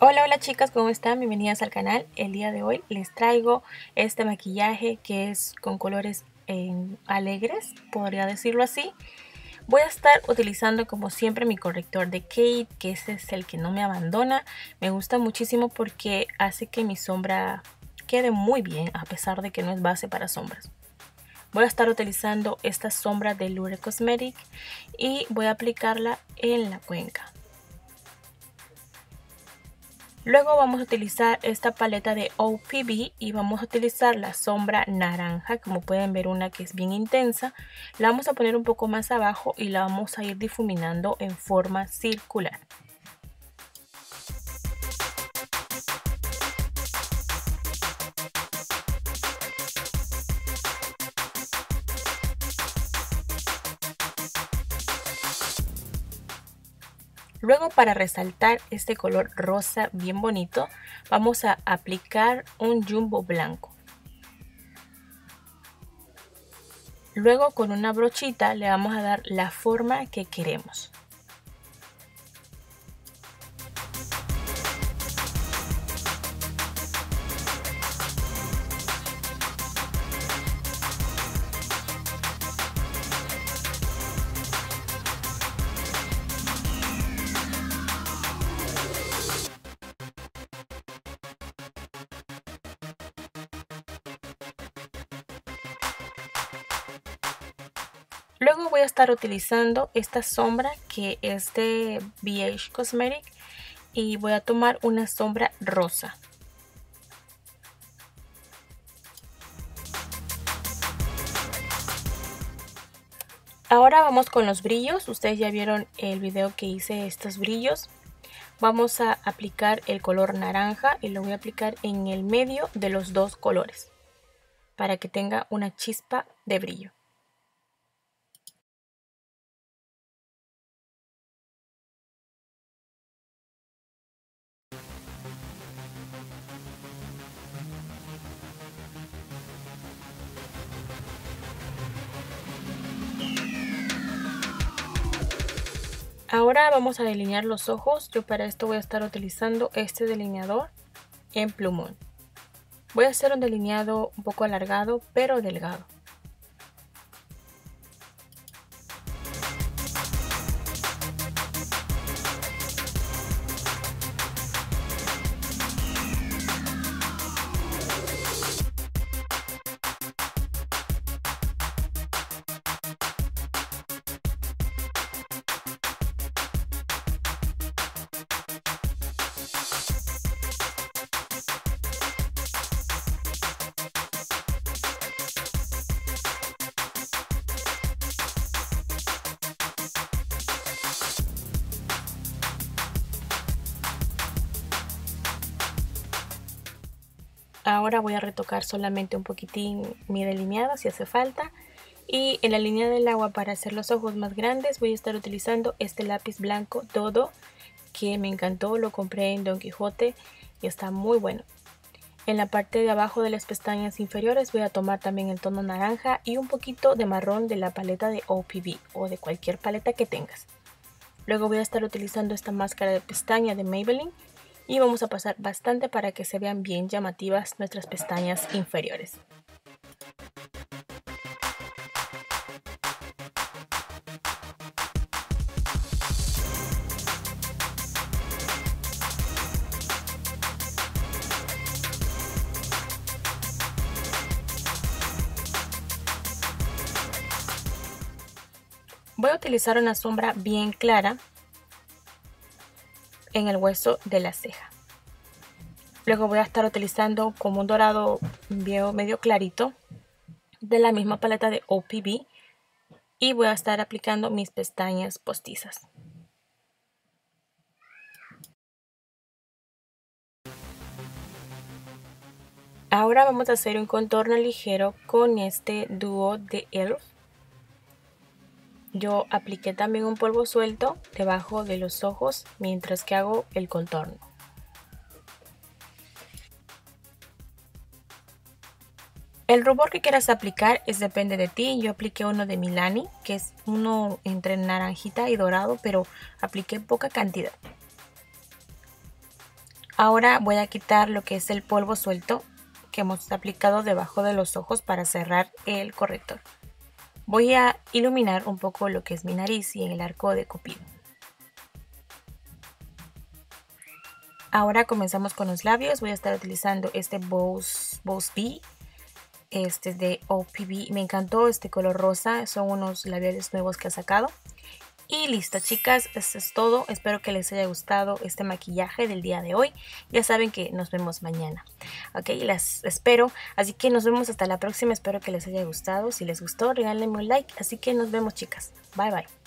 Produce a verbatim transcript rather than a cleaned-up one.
Hola, hola chicas, ¿cómo están? Bienvenidas al canal. El día de hoy les traigo este maquillaje que es con colores eh, alegres, podría decirlo así. Voy a estar utilizando como siempre mi corrector de Kate, que ese es el que no me abandona. Me gusta muchísimo porque hace que mi sombra quede muy bien a pesar de que no es base para sombras. Voy a estar utilizando esta sombra de Lure Cosmetics y voy a aplicarla en la cuenca. Luego vamos a utilizar esta paleta de O P B y vamos a utilizar la sombra naranja, como pueden ver una que es bien intensa. La vamos a poner un poco más abajo y la vamos a ir difuminando en forma circular. Luego, para resaltar este color rosa bien bonito, vamos a aplicar un jumbo blanco. Luego, con una brochita le vamos a dar la forma que queremos. Luego voy a estar utilizando esta sombra que es de B H Cosmetics y voy a tomar una sombra rosa. Ahora vamos con los brillos. Ustedes ya vieron el video que hice estos brillos. Vamos a aplicar el color naranja y lo voy a aplicar en el medio de los dos colores para que tenga una chispa de brillo. Ahora vamos a delinear los ojos. Yo para esto voy a estar utilizando este delineador en plumón. Voy a hacer un delineado un poco alargado pero delgado. Ahora voy a retocar solamente un poquitín mi delineado si hace falta. Y en la línea del agua, para hacer los ojos más grandes, voy a estar utilizando este lápiz blanco Dodo, que me encantó, lo compré en Don Quijote y está muy bueno. En la parte de abajo de las pestañas inferiores voy a tomar también el tono naranja y un poquito de marrón de la paleta de O P B o de cualquier paleta que tengas. Luego voy a estar utilizando esta máscara de pestaña de Maybelline y vamos a pasar bastante para que se vean bien llamativas nuestras pestañas inferiores. Voy a utilizar una sombra bien clara en el hueso de la ceja. Luego voy a estar utilizando como un dorado medio clarito de la misma paleta de O P B y voy a estar aplicando mis pestañas postizas. Ahora vamos a hacer un contorno ligero con este dúo de E L F. Yo apliqué también un polvo suelto debajo de los ojos mientras que hago el contorno. El rubor que quieras aplicar es depende de ti. Yo apliqué uno de Milani, que es uno entre naranjita y dorado, pero apliqué poca cantidad. Ahora voy a quitar lo que es el polvo suelto que hemos aplicado debajo de los ojos para cerrar el corrector. Voy a iluminar un poco lo que es mi nariz y en el arco de Cupido. Ahora comenzamos con los labios. Voy a estar utilizando este Bows, Bows Bee. Este es de O P B. Me encantó este color rosa. Son unos labiales nuevos que ha sacado. Y listo, chicas, eso es todo. Espero que les haya gustado este maquillaje del día de hoy. Ya saben que nos vemos mañana. Ok, las espero. Así que nos vemos hasta la próxima. Espero que les haya gustado. Si les gustó, regálenme un like. Así que nos vemos, chicas. Bye, bye.